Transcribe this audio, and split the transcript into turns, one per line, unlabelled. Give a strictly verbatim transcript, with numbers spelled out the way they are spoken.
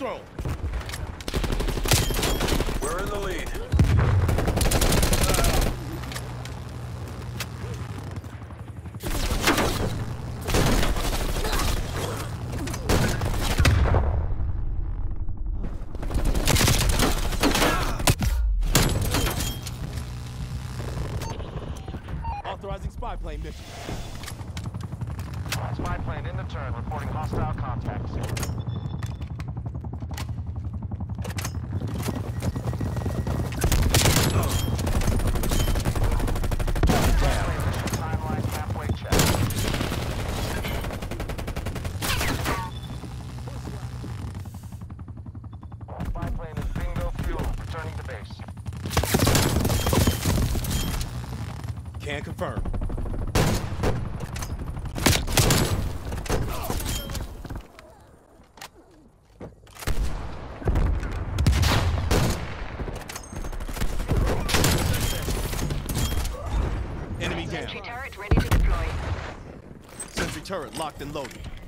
control.
We're in the lead.
Authorizing spy plane mission.
Spy plane in the turn, reporting hostile contacts. Timeline halfway check. Spy plane is bingo fuel, returning to base.
Can confirm. Enemy down.
Sentry turret ready to deploy.
Sentry turret locked and loaded.